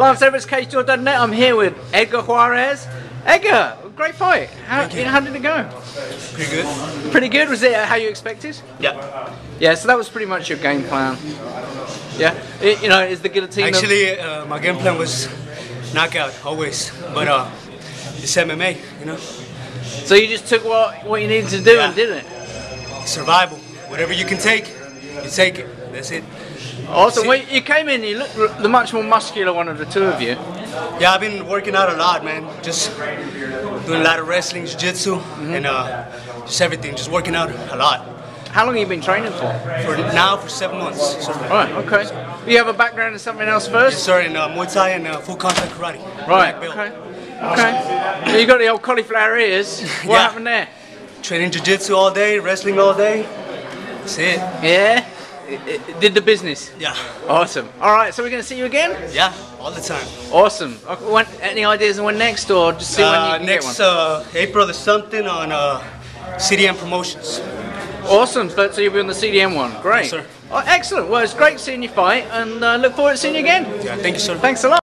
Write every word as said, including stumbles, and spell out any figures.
Lance Everett's Cage Door dot net. I'm here with Edgar Juarez. Edgar, great fight. How, you. how did it go? Pretty good. Pretty good. Was it how you expected? Yeah. Yeah. So that was pretty much your game plan. Yeah. It, you know, is the guillotine. Actually, uh, my game plan was knockout always, but uh, it's M M A, you know. So you just took what what you needed to do yeah. and did it. Survival. Whatever you can take, you take it. That's it. Awesome. Well, you came in, you look the much more muscular one of the two of you. Yeah, I've been working out a lot, man. Just doing a lot of wrestling, jiu-jitsu, mm-hmm. and uh, just everything. Just working out a lot. How long have you been training for? For now, for seven months. Sir. Right. Okay. You have a background in something else first? Yes, sir. In uh, Muay Thai and uh, full contact karate. Right. Okay. Okay. You got the old cauliflower ears. What yeah. happened there? Training jiu-jitsu all day, wrestling all day. That's it. Yeah. It, it did the business. Yeah. Awesome. All right. So we're going to see you again? Yeah. All the time. Awesome. When, any ideas on when next, or just see uh, when you can next, get one? Uh, April or something on uh, C D M Promotions. Awesome. So you'll be on the C D M one. Great. Yes, sir. Oh, excellent. Well, it's great seeing you fight, and uh, look forward to seeing you again. Yeah. Thank you, sir. Thanks a lot.